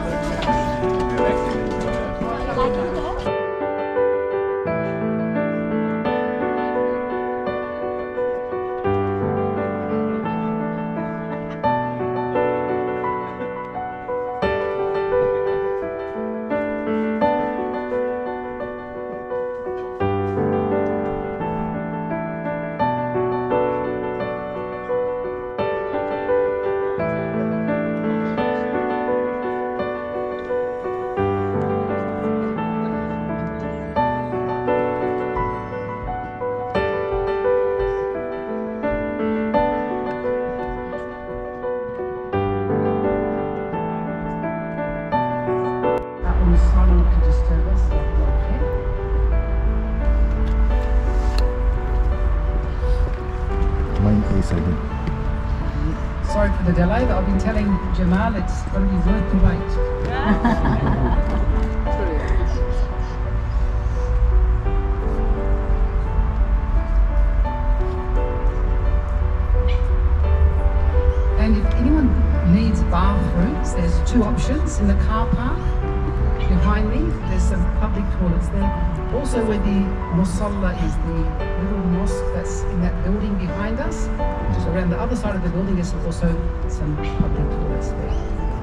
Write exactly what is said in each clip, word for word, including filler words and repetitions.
Sorry for the delay, but I've been telling Jamal it's going to be worth the wait. And if anyone needs bathrooms, there's two options in the car park behind me. There's some public toilets there. Also where the Musalla is, the little mosque that's in that building behind us. Just around the other side of the building is also some public toilets there.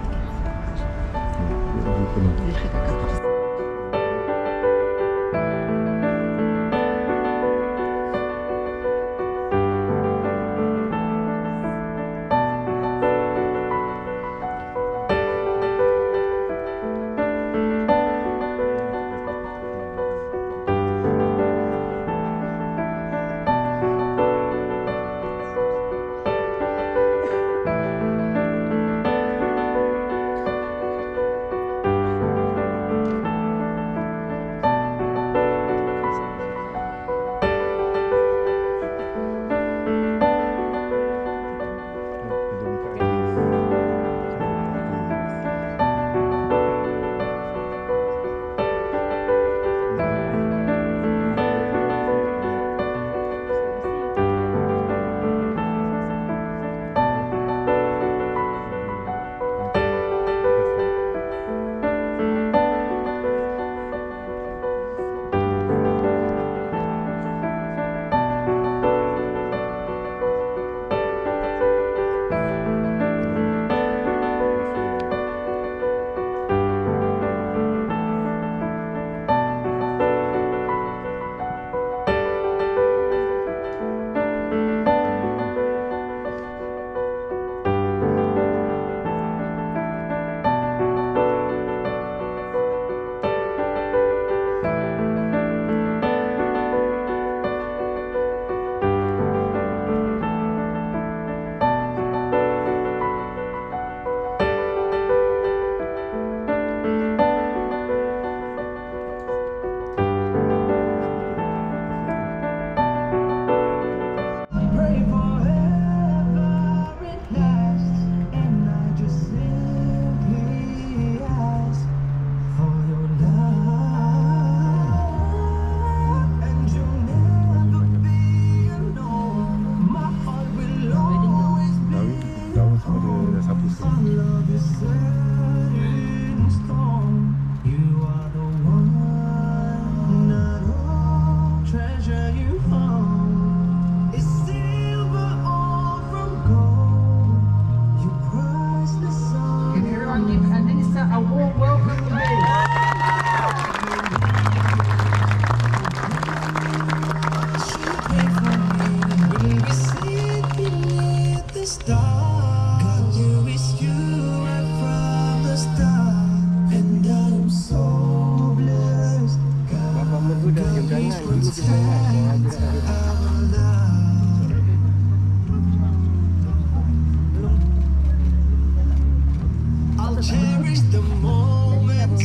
I'll cherish the moments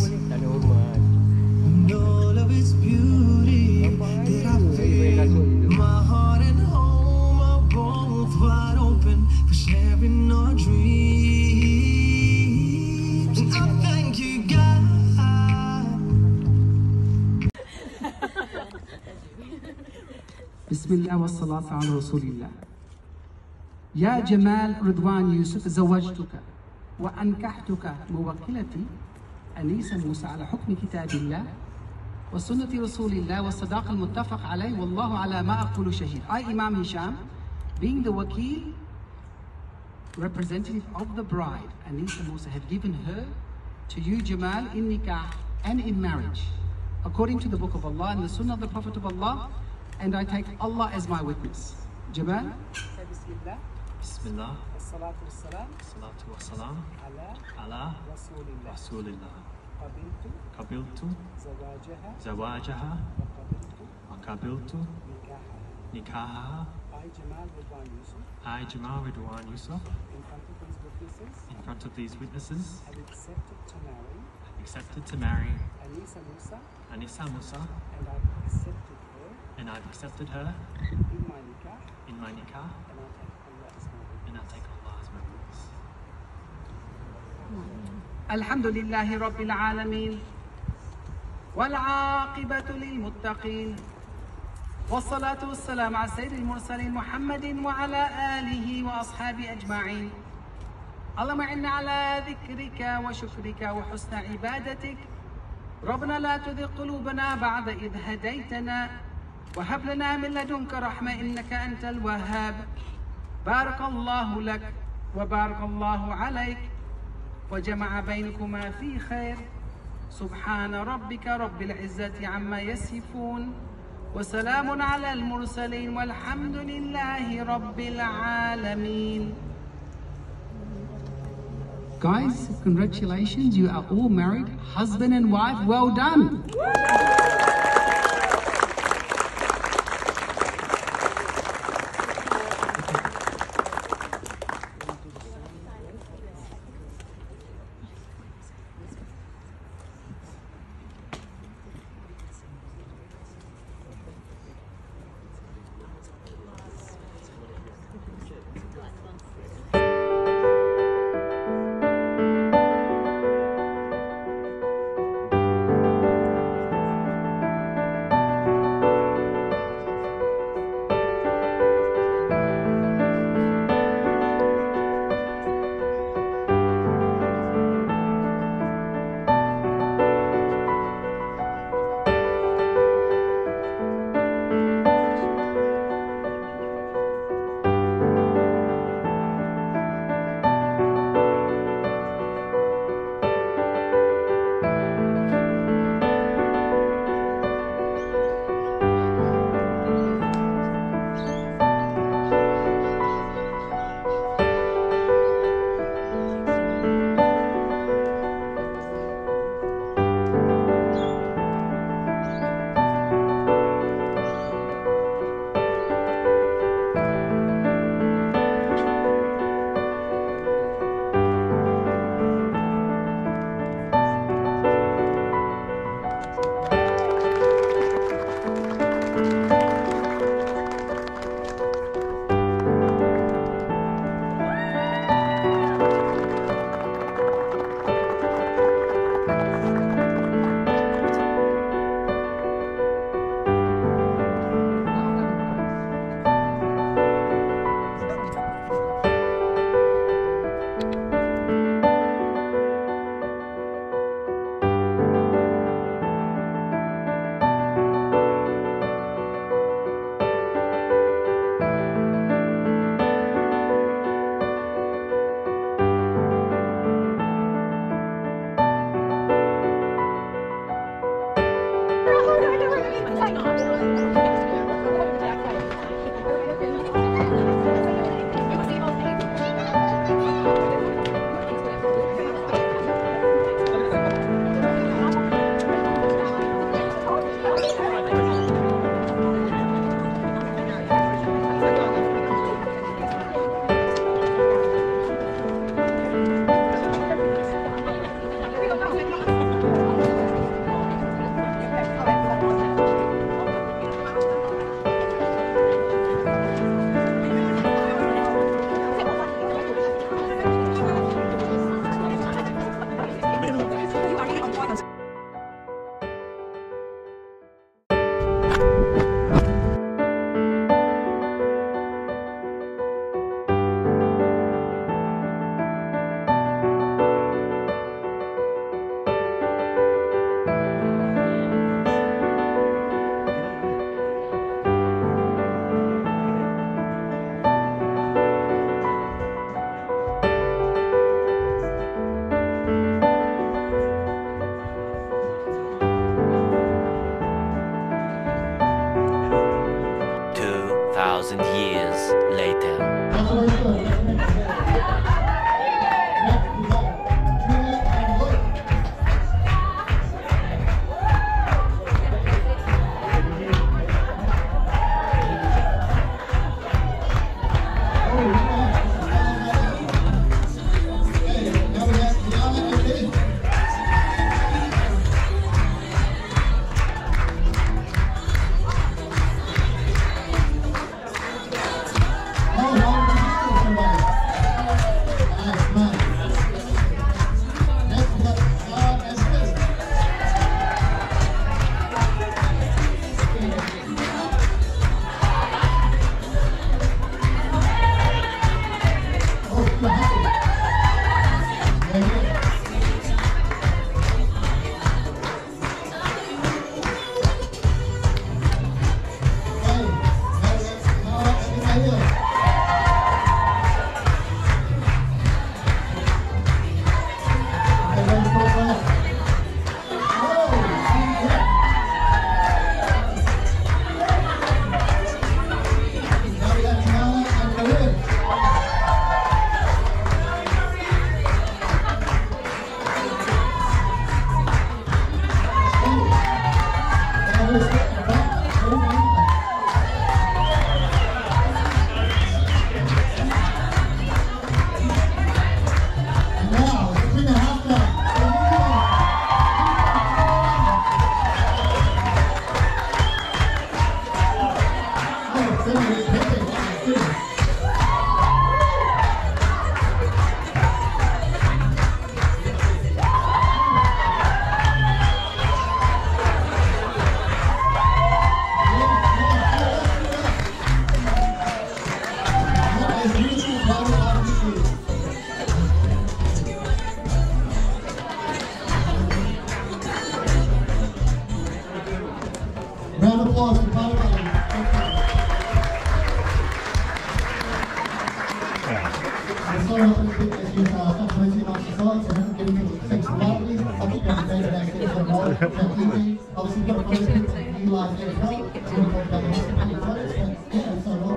and all of its beauty that I feel. My heart and home are both wide open for sharing our dreams. And I thank you, God. بسم الله والصلاة على رسول الله. يا جمال رضوان يوسف زوجتك وأنكحتك موكلتي أنيس موسى على حكم كتاب الله وسنة رسول الله والصداقة المتفق عليه والله على ما أقول شهيد. I, Imam Hisham, being the wakil, representative of the bride, Anisa Musa, have given her to you, Jamal, in nikah and in marriage, according to the book of Allah and the sunnah of the Prophet of Allah, and I take Allah as my witness. Jamal? Say Bismillah. Bismillah. As-salatu was-salam. Salatu wassalam. Ala. Ala. Rasulillah. Rasulillah. Qabiltu. Qabiltu. Zawajaha. Zawajaha. Qabiltu. Wa qabiltu. Nikaha. Nikahaha. I, Jamal Ridwan Yusuf, I, Jamal Ridwan Yusuf, in front of these witnesses, in front of these witnesses, have accepted to marry accepted to marry Anisa Musa, Anisa Musa, and I've accepted her and I've accepted her in my nikah, in my nikah, and I take Allah as my witness. and I take Allah as my witness. الحمد لله رب العالمين والعاقبة للمتقين والصلاة والسلام على سيد المرسلين محمد وعلى آله وأصحابه أجمعين. اللهم إنا على ذكرك وشكرك وحسن عبادتك. ربنا لا تذق قلوبنا بعد إذ هديتنا وهب لنا من لدنك رحمة إنك أنت الوهاب. بارك الله لك وبارك الله عليك وجمع بينكما في خير. سبحان ربك رب العزة عما يصفون وسلام على المرسلين والحمد لله رب العالمين. Guys, congratulations, you are all married, husband and wife, well done. Round of applause for Father Bobby. I'm sorry not to speak as you are complimenting on society, so I'm getting into the sex politely. I'll keep you up to date with activities on more that evening. Obviously, we've got a project to utilise their help. We're going to talk about the hospital projects, and yeah, and so on.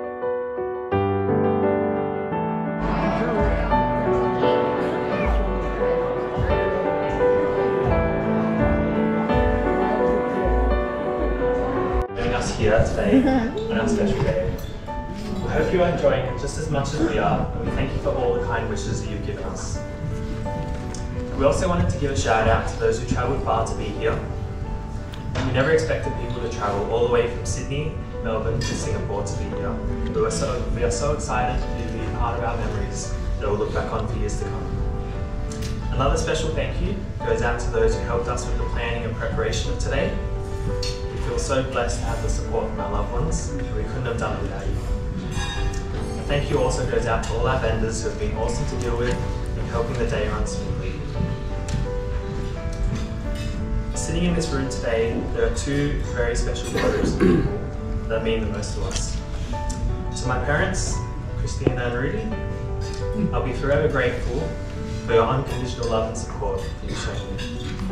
Here today on our special day. We hope you are enjoying it just as much as we are, and we thank you for all the kind wishes that you've given us. We also wanted to give a shout out to those who travelled far to be here. We never expected people to travel all the way from Sydney, Melbourne to Singapore to be here. We are so, we are so excited for you to be a part of our memories that we'll look back on for years to come. Another special thank you goes out to those who helped us with the planning and preparation of today. We feel so blessed to have the support from our loved ones, and we couldn't have done it without you. A thank you also goes out to all our vendors who have been awesome to deal with in helping the day run smoothly. Sitting in this room today, there are two very special photos of people that mean the most to us. To my parents, Christina and Rudy, I'll be forever grateful for your unconditional love and support that you've shown me.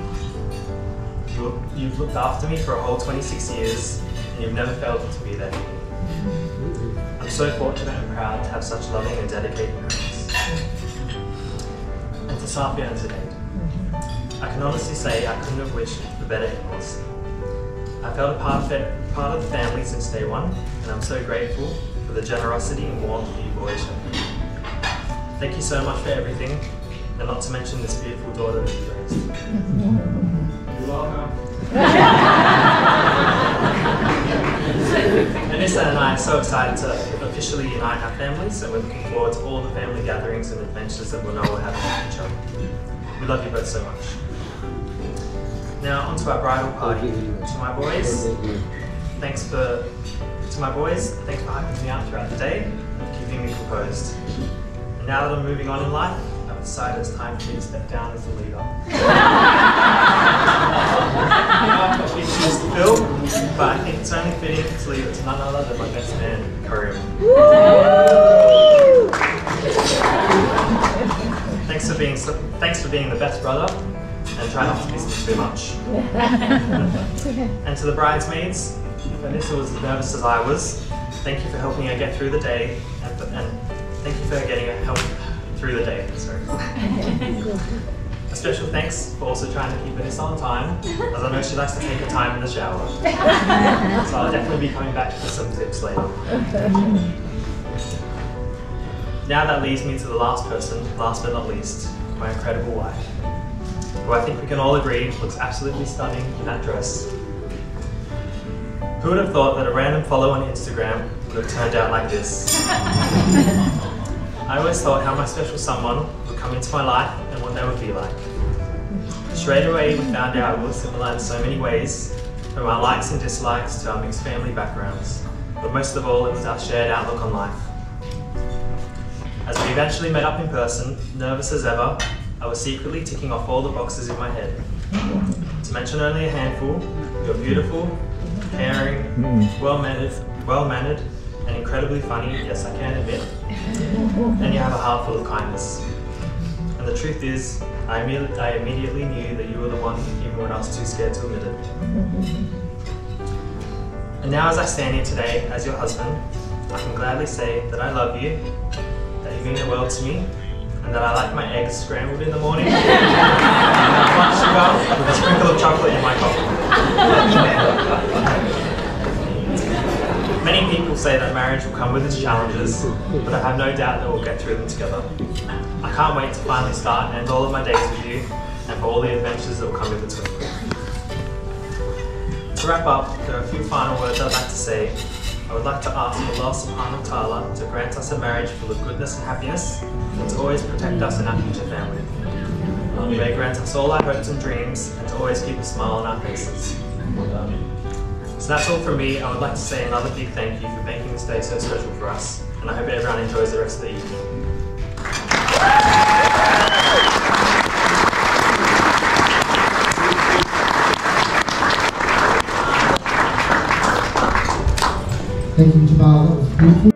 You've looked after me for a whole twenty-six years, and you've never failed to be there for me. I'm so fortunate and proud to have such loving and dedicated parents. And to Safia and Zunaid, I can honestly say I couldn't have wished for better in-laws. I felt a part of, it, part of the family since day one, and I'm so grateful for the generosity and warmth that you've always shown me. Thank you so much for everything, and not to mention this beautiful daughter that you've raised. You're welcome. Anissa and I are so excited to officially unite our families, and we're looking forward to all the family gatherings and adventures that we'll know we'll have in the future. We love you both so much. Now on to our bridal party. To my boys, thanks for to my boys, thanks for hyping me up throughout the day and keeping me composed. And now that I'm moving on in life, I've decided it's time for me to step down as the leader. I've got big shoes to fill, but I think it's only fitting to leave it to none other than my best man, Karim. Thanks for being so, thanks for being the best brother, and try not to miss me too much. And to the bridesmaids, if Anissa was as nervous as I was, thank you for helping her get through the day, and, for, and Thank you for getting help through the day. Sorry. A special thanks for also trying to keep Vanessa on time, as I know she likes to take her time in the shower. So I'll definitely be coming back for some tips later. Now that leads me to the last person, last but not least, my incredible wife, who I think we can all agree looks absolutely stunning in that dress. Who would have thought that a random follow on Instagram would have turned out like this? I always thought how my special someone would come into my life and what they would be like. Straight away we found out we were similar in so many ways, from our likes and dislikes to our mixed family backgrounds, but most of all it was our shared outlook on life. As we eventually met up in person, nervous as ever, I was secretly ticking off all the boxes in my head. To mention only a handful, you're beautiful, caring, well-mannered, well-mannered, and incredibly funny, yes I can admit, and you have a heart full of kindness. And the truth is, I, imme I immediately knew that you were the one even when I was too scared to admit it. And now as I stand here today as your husband, I can gladly say that I love you, that you mean the world to me, and that I like my eggs scrambled in the morning, and much sugar with a sprinkle of chocolate in my coffee. Many people say that marriage will come with its challenges, but I have no doubt that we'll get through them together. I can't wait to finally start and end all of my days with you, and for all the adventures that will come in between. To wrap up, there are a few final words I'd like to say. I would like to ask Allah subhanahu wa ta'ala to grant us a marriage full of goodness and happiness, and to always protect us and our future family. He may grant us all our hopes and dreams, and to always keep a smile on our faces. So that's all from me. I would like to say another big thank you for making this day so special for us, and I hope everyone enjoys the rest of the evening. Thank you, Jabal. That was beautiful.